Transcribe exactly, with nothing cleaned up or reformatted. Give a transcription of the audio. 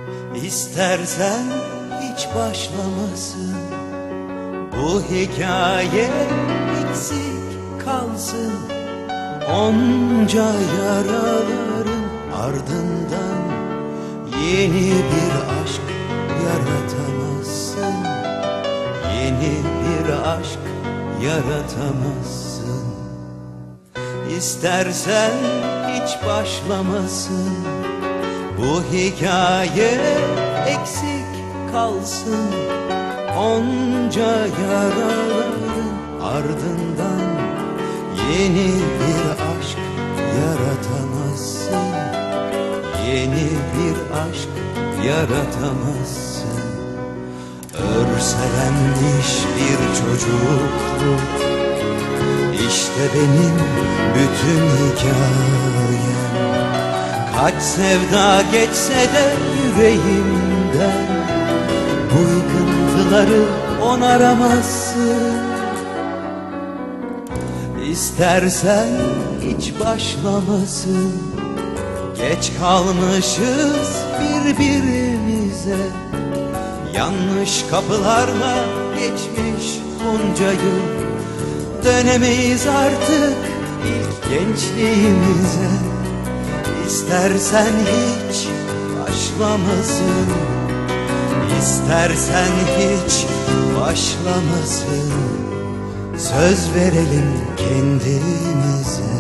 İstersen hiç başlamasın, bu hikaye eksik kalsın. Onca yaraların ardından yeni bir aşk yaratamazsın. Yeni bir aşk yaratamazsın. İstersen hiç başlamasın, bu hikaye eksik kalsın. Onca yaraların ardından yeni bir aşk yaratamazsın. Yeni bir aşk yaratamazsın. Örselenmiş bir çocukluk, İşte benim bütün hikayem. Kaç sevda geçse de yüreğimden, bu yıkıntıları onaramazsın. İstersen hiç başlamasın, geç kalmışız birbirimize. Yanlış kapılarla geçmiş bunca yıl, dönemeyiz artık ilk gençliğimize. İstersen hiç başlamasın, İstersen hiç başlamasın. Söz verelim kendimize.